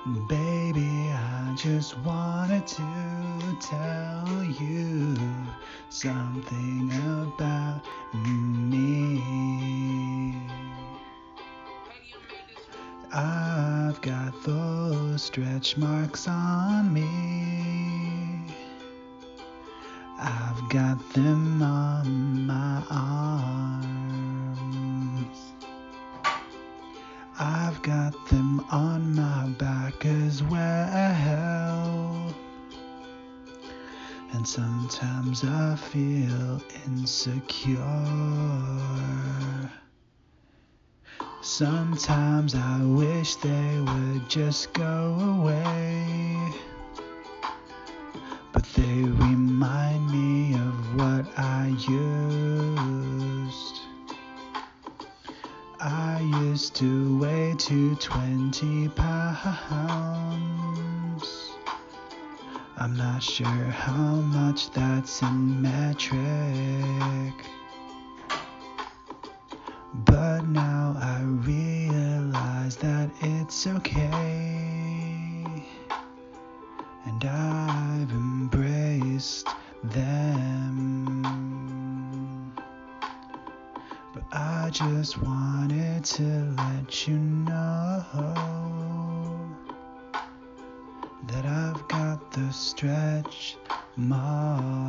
Baby, I just wanted to tell you something about me. I've got those stretch marks on me. I've got them on my arms. I've got them on my back as well. And sometimes I feel insecure. Sometimes I wish they would just go away. But they remind me of what I used. I used to weigh 220 pounds. I'm not sure how much that's in metric. But now I realize that it's okay. And I've embraced them. But I just wanted to let you know that I've got the stretch marks.